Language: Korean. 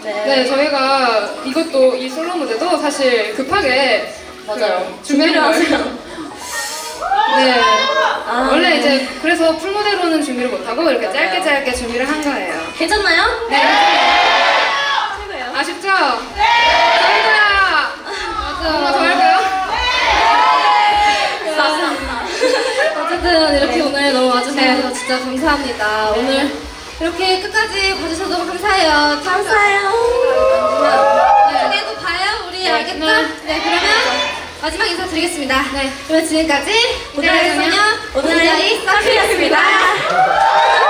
네, 저희가 이것도 이 솔로 무대도 사실 급하게 맞아요. 준비를 하세요. 네. 원래 네. 이제 그래서 풀 무대로는 준비를 못하고 이렇게 맞아요. 짧게 준비를 한 거예요. 괜찮나요? 네. 최고예요. 아쉽죠? 네. 저희가 뭔가 더 할까요? 어쨌든 이렇게 오늘 너무 와주셔서 진짜 감사합니다. 오늘 이렇게 끝까지 봐주셔서 감사해요. 감사해요. 나중에도 봐요. 우리 알겠죠? 네, 그러면 마지막 인사 드리겠습니다. 네, 그러면 지금까지 오늘의 소녀 오늘의 서클이었습니다.